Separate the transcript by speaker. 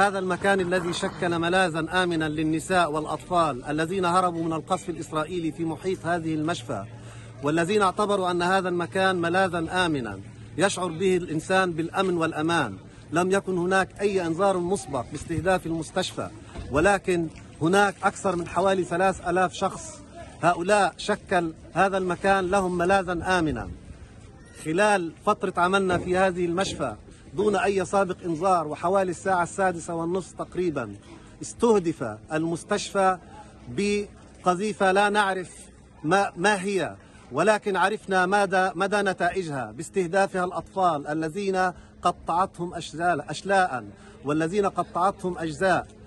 Speaker 1: هذا المكان الذي شكل ملاذا آمنا للنساء والأطفال الذين هربوا من القصف الإسرائيلي في محيط هذه المشفى، والذين اعتبروا أن هذا المكان ملاذا آمنا يشعر به الإنسان بالأمن والأمان. لم يكن هناك أي إنذار مسبق باستهداف المستشفى، ولكن هناك أكثر من حوالي 3000 شخص. هؤلاء شكل هذا المكان لهم ملاذا آمنا. خلال فترة عملنا في هذه المشفى دون أي سابق إنذار، وحوالي الساعة 6:30 تقريبا استهدف المستشفى بقذيفة لا نعرف ما هي، ولكن عرفنا مدى نتائجها باستهدافها الأطفال الذين قطعتهم أشلاء والذين قطعتهم أجزاء.